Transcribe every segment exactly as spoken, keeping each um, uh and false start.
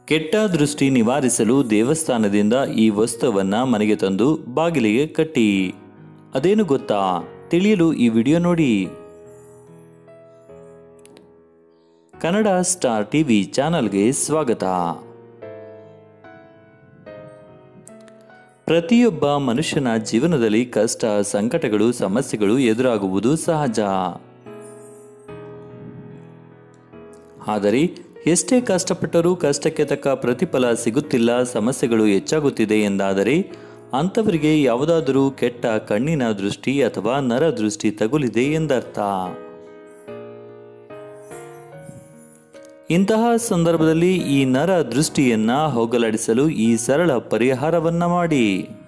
ಕೆಟ್ಟ ದೃಷ್ಟಿ ನಿವಾರಿಸಲು ದೇವಸ್ಥಾನದಿಂದ ಈ ವಸ್ತುವನ್ನು ಮನೆಗೆ ತಂದು ಬಾಗಿಲಿಗೆ ಕಟ್ಟಿ. ಅದೇನು ಗೊತ್ತಾ? ತಿಳಿಯಲು ಈ ವಿಡಿಯೋ ನೋಡಿ. ಕನ್ನಡ ಸ್ಟಾರ್ ಟಿವಿ ಚಾನಲ್ಗೆ ಸ್ವಾಗತ. ಪ್ರತಿಯೊಬ್ಬ ಮನುಷ್ಯನ ಜೀವನದಲ್ಲಿ ಕಷ್ಟ, ಸಂಕಟಗಳು, ಸಮಸ್ಯೆಗಳು ಎದುರಾಗುವುದು ಸಹಜ. ಆದರೆ ಎಷ್ಟೇ ಕಷ್ಟಪಟ್ಟರೂ ಕಷ್ಟಕ್ಕೆ ತಕ್ಕ ಪ್ರತಿಫಲ ಸಿಗುತ್ತಿಲ್ಲ, ಸಮಸ್ಯೆಗಳು ಹೆಚ್ಚಾಗುತ್ತಿದೆ ಎಂದಾದರೆ ಅಂಥವರಿಗೆ ಯಾವುದಾದರೂ ಕೆಟ್ಟ ಕಣ್ಣಿನ ದೃಷ್ಟಿ ಅಥವಾ ನರ ದೃಷ್ಟಿ ತಗುಲಿದೆ ಎಂದರ್ಥ. ಇಂತಹ ಸಂದರ್ಭದಲ್ಲಿ ಈ ನರ ದೃಷ್ಟಿಯನ್ನ ಹೋಗಲಾಡಿಸಲು ಈ ಸರಳ ಪರಿಹಾರವನ್ನ ಮಾಡಿ.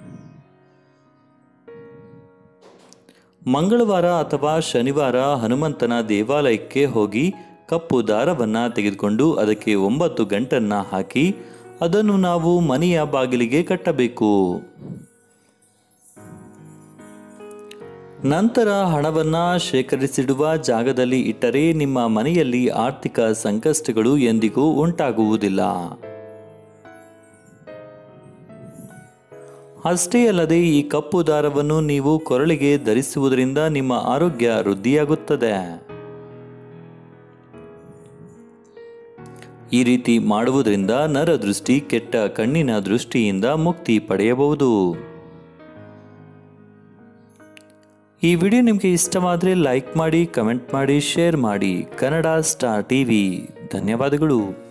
ಮಂಗಳವಾರ ಅಥವಾ ಶನಿವಾರ ಹನುಮಂತನ ದೇವಾಲಯಕ್ಕೆ ಹೋಗಿ ಕಪ್ಪು ದಾರವನ್ನ ತೆಗೆದುಕೊಂಡು ಅದಕ್ಕೆ ಒಂಬತ್ತು ಗಂಟನ್ನ ಹಾಕಿ ಅದನ್ನು ನಾವು ಮನೆಯ ಬಾಗಿಲಿಗೆ ಕಟ್ಟಬೇಕು. ನಂತರ ಹಣವನ್ನ ಶೇಖರಿಸಿಡುವ ಜಾಗದಲ್ಲಿ ಇಟ್ಟರೆ ನಿಮ್ಮ ಮನೆಯಲ್ಲಿ ಆರ್ಥಿಕ ಸಂಕಷ್ಟಗಳು ಎಂದಿಗೂ ಉಂಟಾಗುವುದಿಲ್ಲ. ಅಷ್ಟೇ ಅಲ್ಲದೆ ಈ ಕಪ್ಪು ದಾರವನ್ನು ನೀವು ಕೊರಳಿಗೆ ಧರಿಸುವುದರಿಂದ ನಿಮ್ಮ ಆರೋಗ್ಯ ವೃದ್ಧಿಯಾಗುತ್ತದೆ. ಈ ರೀತಿ ಮಾಡುವುದರಿಂದ ನರದೃಷ್ಟಿ, ಕೆಟ್ಟ ಕಣ್ಣಿನ ದೃಷ್ಟಿಯಿಂದ ಮುಕ್ತಿ ಪಡೆಯಬಹುದು. ಈ ವಿಡಿಯೋ ನಿಮಗೆ ಇಷ್ಟವಾದರೆ ಲೈಕ್ ಮಾಡಿ, ಕಮೆಂಟ್ ಮಾಡಿ, ಶೇರ್ ಮಾಡಿ. ಕನ್ನಡ ಸ್ಟಾರ್ ಟಿವಿ ಧನ್ಯವಾದಗಳು.